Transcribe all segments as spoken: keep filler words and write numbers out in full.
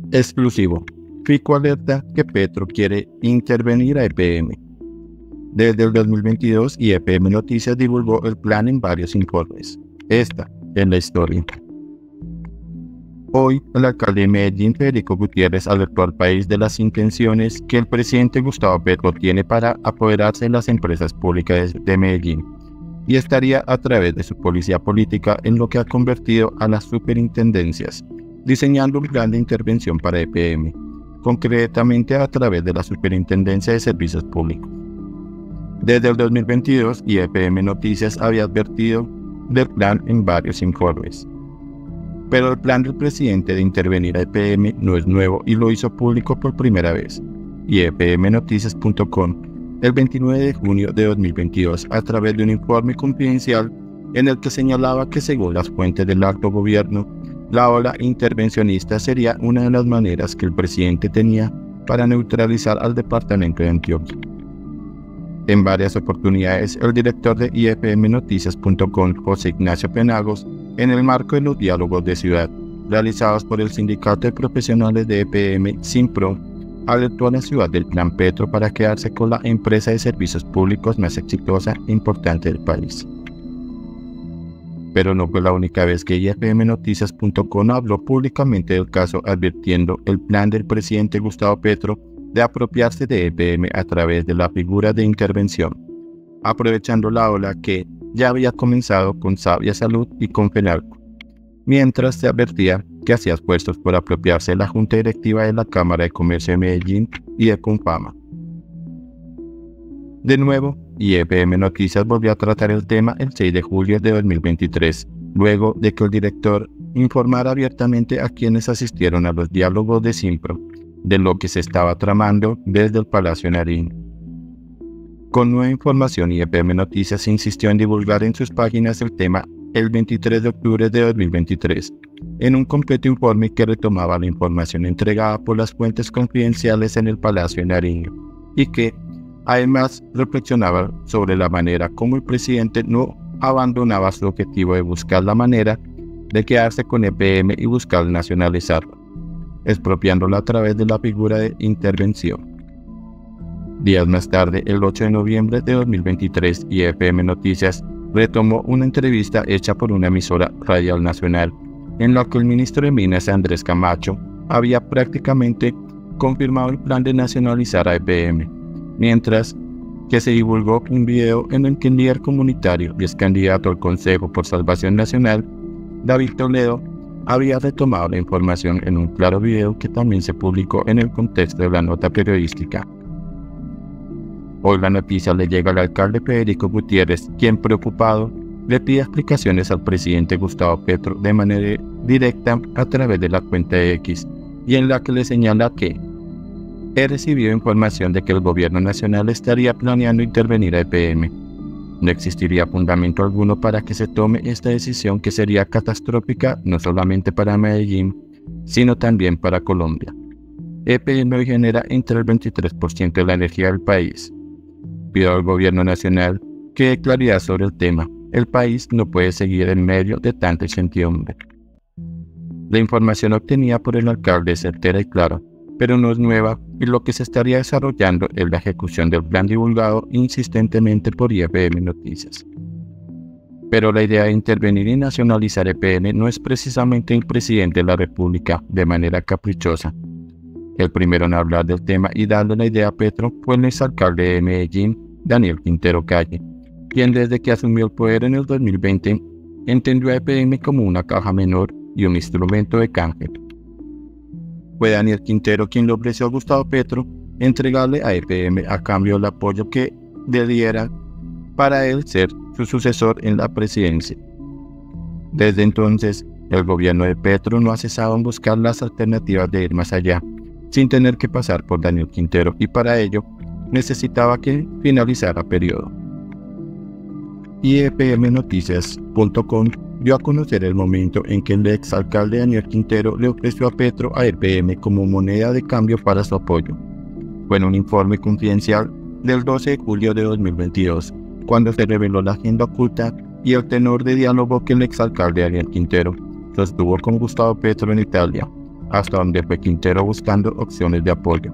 Exclusivo. Fico alerta que Petro quiere intervenir a E P M. Desde el dos mil veintidós, y E P M Noticias divulgó el plan en varios informes. Esta es la historia. Hoy, el alcalde de Medellín, Federico Gutiérrez, alertó al país de las intenciones que el presidente Gustavo Petro tiene para apoderarse de las empresas públicas de Medellín, y estaría a través de su policía política en lo que ha convertido a las superintendencias, diseñando un plan de intervención para E P M, concretamente a través de la Superintendencia de Servicios Públicos. Desde el dos mil veintidós, y E P M Noticias había advertido del plan en varios informes. Pero el plan del presidente de intervenir a E P M no es nuevo y lo hizo público por primera vez, y E P M Noticias punto com, el veintinueve de junio de dos mil veintidós, a través de un informe confidencial en el que señalaba que, según las fuentes del alto gobierno, la ola intervencionista sería una de las maneras que el presidente tenía para neutralizar al departamento de Antioquia. En varias oportunidades, el director de I F M Noticias punto com, José Ignacio Penagos, en el marco de los diálogos de ciudad realizados por el Sindicato de Profesionales de E P M, SINPRO, alertó a la ciudad del Plan Petro para quedarse con la empresa de servicios públicos más exitosa e importante del país. Pero no fue la única vez que I F M Noticias punto com habló públicamente del caso, advirtiendo el plan del presidente Gustavo Petro de apropiarse de E P M a través de la figura de intervención, aprovechando la ola que ya había comenzado con Sabia Salud y con Fenalco, mientras se advertía que hacía esfuerzos por apropiarse de la Junta Directiva de la Cámara de Comercio de Medellín y de Confama. De nuevo, I F M Noticias volvió a tratar el tema el seis de julio de dos mil veintitrés, luego de que el director informara abiertamente a quienes asistieron a los diálogos de SINPRO de lo que se estaba tramando desde el Palacio Nariño. Con nueva información, I F M Noticias insistió en divulgar en sus páginas el tema el veintitrés de octubre de dos mil veintitrés, en un completo informe que retomaba la información entregada por las fuentes confidenciales en el Palacio Nariño, y que, además, reflexionaba sobre la manera como el presidente no abandonaba su objetivo de buscar la manera de quedarse con E P M y buscar nacionalizarla, expropiándola a través de la figura de intervención. Días más tarde, el ocho de noviembre de dos mil veintitrés, I F M Noticias retomó una entrevista hecha por una emisora radial nacional, en la que el ministro de Minas, Andrés Camacho, había prácticamente confirmado el plan de nacionalizar a E P M, mientras que se divulgó un video en el que el líder comunitario y ex candidato al Consejo por Salvación Nacional, David Toledo, había retomado la información en un claro video que también se publicó en el contexto de la nota periodística. Hoy la noticia le llega al alcalde Federico Gutiérrez, quien, preocupado, le pide explicaciones al presidente Gustavo Petro de manera directa a través de la cuenta de X, y en la que le señala que he recibido información de que el gobierno nacional estaría planeando intervenir a E P M. No existiría fundamento alguno para que se tome esta decisión, que sería catastrófica no solamente para Medellín, sino también para Colombia. E P M hoy genera entre el veintitrés por ciento de la energía del país. Pido al gobierno nacional que dé claridad sobre el tema. El país no puede seguir en medio de tanta incertidumbre. La información obtenida por el alcalde es certera y clara, pero no es nueva, y lo que se estaría desarrollando es la ejecución del plan divulgado insistentemente por I F M Noticias. Pero la idea de intervenir y nacionalizar E P M no es precisamente el presidente de la República de manera caprichosa. El primero en hablar del tema y darle la idea a Petro fue el exalcalde de Medellín, Daniel Quintero Calle, quien desde que asumió el poder en el dos mil veinte entendió a E P M como una caja menor y un instrumento de canje. Fue Daniel Quintero quien le ofreció a Gustavo Petro entregarle a E P M a cambio del apoyo que le diera para él ser su sucesor en la presidencia. Desde entonces, el gobierno de Petro no ha cesado en buscar las alternativas de ir más allá, sin tener que pasar por Daniel Quintero, y para ello necesitaba que finalizara periodo. I F M Noticias punto com dio a conocer el momento en que el exalcalde Daniel Quintero le ofreció a Petro a E P M como moneda de cambio para su apoyo. Fue en un informe confidencial del doce de julio de dos mil veintidós, cuando se reveló la agenda oculta y el tenor de diálogo que el exalcalde Daniel Quintero sostuvo con Gustavo Petro en Italia, hasta donde fue Quintero buscando opciones de apoyo.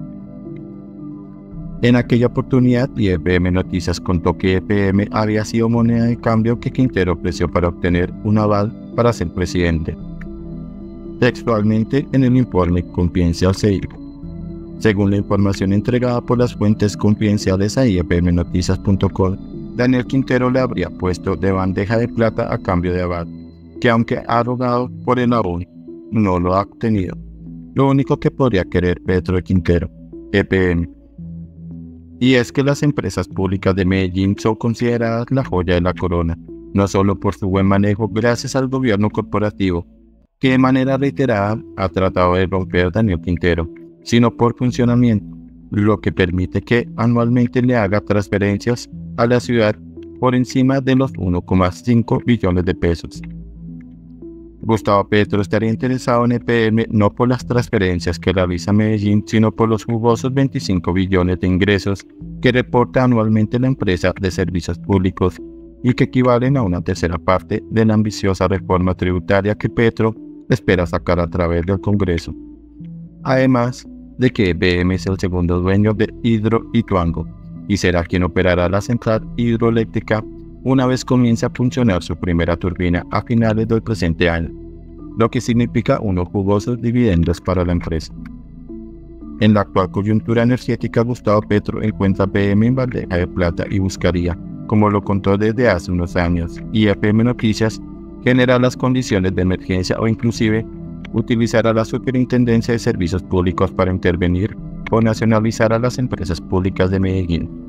En aquella oportunidad, I F M Noticias contó que E P M había sido moneda de cambio que Quintero ofreció para obtener un aval para ser presidente. Textualmente en el informe confidencial se dijo: según la información entregada por las fuentes confidenciales a I F M Noticias punto com, Daniel Quintero le habría puesto de bandeja de plata a cambio de aval, que aunque ha rogado por el aval, no lo ha obtenido. Lo único que podría querer Petro de Quintero, E P M. Y es que las empresas públicas de Medellín son consideradas la joya de la corona, no solo por su buen manejo gracias al gobierno corporativo, que de manera reiterada ha tratado de romper Daniel Quintero, sino por funcionamiento, lo que permite que anualmente le haga transferencias a la ciudad por encima de los uno coma cinco billones de pesos. Gustavo Petro estaría interesado en E P M no por las transferencias que realiza Medellín, sino por los jugosos veinticinco billones de ingresos que reporta anualmente la empresa de servicios públicos y que equivalen a una tercera parte de la ambiciosa reforma tributaria que Petro espera sacar a través del Congreso. Además de que E P M es el segundo dueño de Hidroituango y será quien operará la central hidroeléctrica una vez comience a funcionar su primera turbina a finales del presente año, lo que significa unos jugosos dividendos para la empresa. En la actual coyuntura energética, Gustavo Petro encuentra a E P M en bandeja de plata y buscaría, como lo contó desde hace unos años, y E P M Noticias, generar las condiciones de emergencia o inclusive utilizar a la Superintendencia de Servicios Públicos para intervenir o nacionalizar a las empresas públicas de Medellín.